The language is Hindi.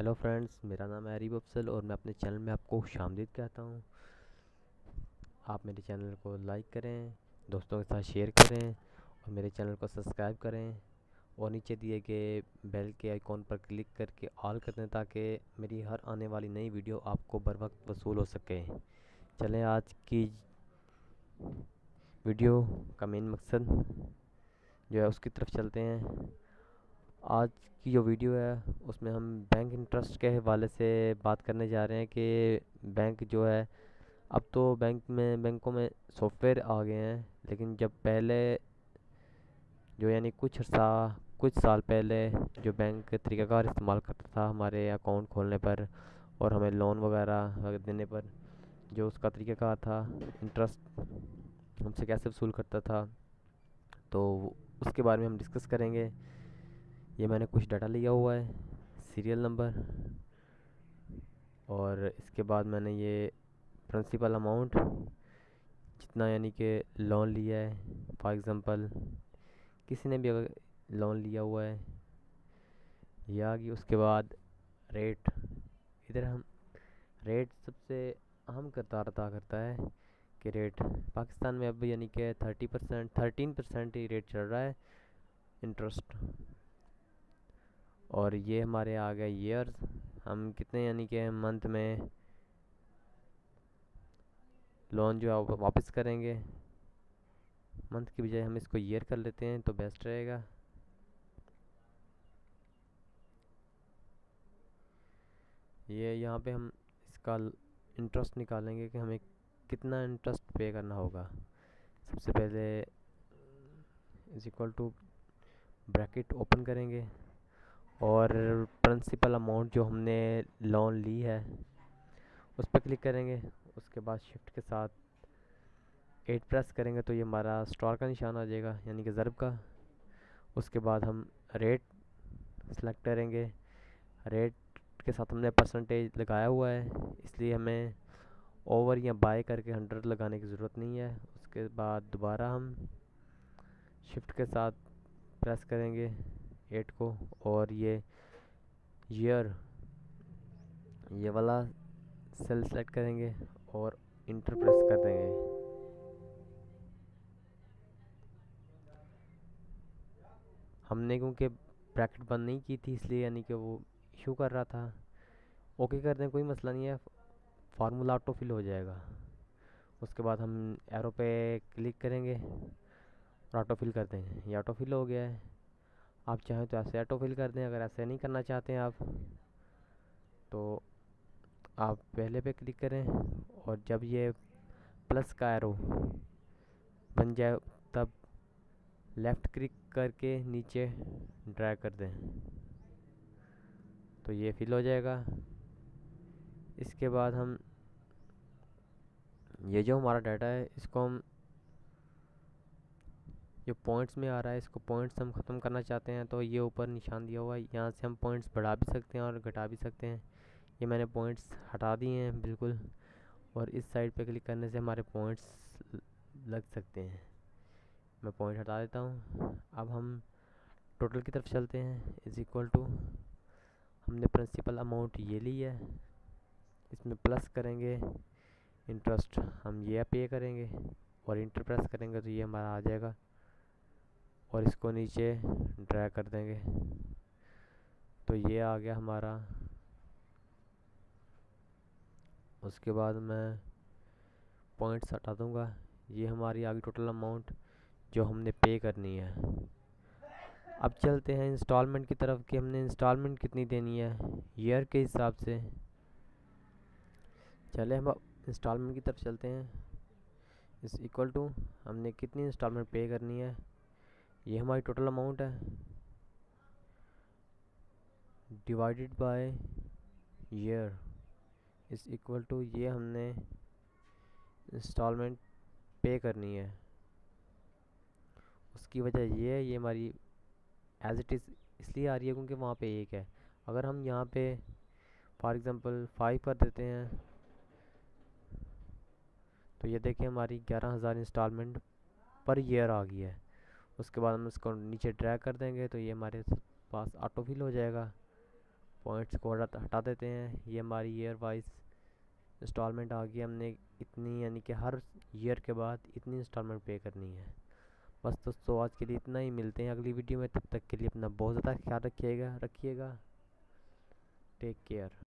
हेलो फ्रेंड्स, मेरा नाम है अरीब अफसल और मैं अपने चैनल में आपको खुशामदीद कहता हूँ। आप मेरे चैनल को लाइक करें, दोस्तों के साथ शेयर करें और मेरे चैनल को सब्सक्राइब करें और नीचे दिए गए बेल के आइकॉन पर क्लिक करके ऑल कर दें ताकि मेरी हर आने वाली नई वीडियो आपको बर वक्त वसूल हो सके। चलें आज की वीडियो का मेन मकसद जो है उसकी तरफ चलते हैं। आज की जो वीडियो है उसमें हम बैंक इंटरेस्ट के हवाले से बात करने जा रहे हैं कि बैंक जो है, अब तो बैंकों में सॉफ्टवेयर आ गए हैं, लेकिन जब पहले जो यानी कुछ साल पहले जो बैंक तरीक़ाकार इस्तेमाल करता था हमारे अकाउंट खोलने पर और हमें लोन वगैरह देने पर, जो उसका तरीक़ाकार था, इंटरेस्ट हमसे कैसे वसूल करता था, तो उसके बारे में हम डिस्कस करेंगे। ये मैंने कुछ डाटा लिया हुआ है, सीरियल नंबर, और इसके बाद मैंने ये प्रिंसिपल अमाउंट जितना यानी कि लोन लिया है। फॉर एग्ज़ाम्पल किसी ने भी अगर लोन लिया हुआ है ये आ गई। उसके बाद रेट, इधर हम रेट सबसे अहम किरदार अदा करता है कि रेट पाकिस्तान में अब यानी कि 13% ही रेट चल रहा है इंटरेस्ट। और ये हमारे आ गए ईयर्स, हम कितने यानी कि मंथ में लोन जो है वापस करेंगे। मंथ की बजाय हम इसको ईयर कर लेते हैं तो बेस्ट रहेगा। ये यहाँ पे हम इसका इंटरेस्ट निकालेंगे कि हमें कितना इंटरेस्ट पे करना होगा। सबसे पहले is equal to bracket open करेंगे और प्रिंसिपल अमाउंट जो हमने लोन ली है उस पर क्लिक करेंगे। उसके बाद शिफ्ट के साथ 8 प्रेस करेंगे तो ये हमारा स्टार का निशान आ जाएगा यानी कि ज़रब का। उसके बाद हम रेट सेलेक्ट करेंगे। रेट के साथ हमने परसेंटेज लगाया हुआ है, इसलिए हमें ओवर या बाय करके 100 लगाने की ज़रूरत नहीं है। उसके बाद दोबारा हम शिफ्ट के साथ प्रेस करेंगे 8 को और ये ईयर ये वाला सेल सेलेक्ट करेंगे और इंटर प्रेस कर देंगे। हमने क्योंकि ब्रैकेट बंद नहीं की थी इसलिए यानी कि वो इशू कर रहा था। ओके कर दें, कोई मसला नहीं है, फार्मूला ऑटो फिल हो जाएगा। उसके बाद हम एरो पे क्लिक करेंगे और ऑटो फिल कर देंगे। ये ऑटो फिल हो गया है। आप चाहें तो ऐसे ऑटो फिल कर दें, अगर ऐसे नहीं करना चाहते हैं आप तो आप पहले पे क्लिक करें और जब ये प्लस का एरो बन जाए तब लेफ़्ट क्लिक करके नीचे ड्रैग कर दें तो ये फिल हो जाएगा। इसके बाद हम ये जो हमारा डाटा है इसको हम जो पॉइंट्स में आ रहा है इसको पॉइंट्स हम ख़त्म करना चाहते हैं तो ये ऊपर निशान दिया हुआ है, यहाँ से हम पॉइंट्स बढ़ा भी सकते हैं और घटा भी सकते हैं। ये मैंने पॉइंट्स हटा दिए हैं बिल्कुल, और इस साइड पे क्लिक करने से हमारे पॉइंट्स लग सकते हैं। मैं पॉइंट हटा देता हूँ। अब हम टोटल की तरफ चलते हैं। इज़ इक्वल टू हमने प्रिंसिपल अमाउंट ये ली है, इसमें प्लस करेंगे इंटरेस्ट, हम ये पे करेंगे और इंटर प्रेस करेंगे तो ये हमारा आ जाएगा और इसको नीचे ड्रैग कर देंगे तो ये आ गया हमारा। उसके बाद मैं पॉइंट्स हटा दूंगा। ये हमारी आ गई टोटल अमाउंट जो हमने पे करनी है। अब चलते हैं इंस्टॉलमेंट की तरफ कि हमने इंस्टॉलमेंट कितनी देनी है ईयर के हिसाब से। चले हम इंस्टॉलमेंट की तरफ चलते हैं। इस इक्वल टू हमने कितनी इंस्टॉलमेंट पे करनी है, ये हमारी टोटल अमाउंट है divided by year is equal to ये हमने इंस्टॉलमेंट पे करनी है। उसकी वजह ये है, ये हमारी एज इट इज़ इसलिए आ रही है क्योंकि वहाँ पे एक है। अगर हम यहाँ पे फॉर एग्ज़ाम्पल 5 कर देते हैं तो ये देखिए हमारी 11,000 इंस्टॉलमेंट पर ईयर आ गई है। उसके बाद हम इसको नीचे ड्रैग कर देंगे तो ये हमारे पास ऑटो फिल हो जाएगा पॉइंट्स को हटा देते हैं। ये हमारी ईयर वाइज इंस्टॉलमेंट आ गई। हमने इतनी यानी कि हर ईयर के बाद इतनी इंस्टॉलमेंट पे करनी है। बस दोस्तों आज के लिए इतना ही, मिलते हैं अगली वीडियो में। तब तक के लिए अपना बहुत ज़्यादा ख्याल रखिएगा। Take care.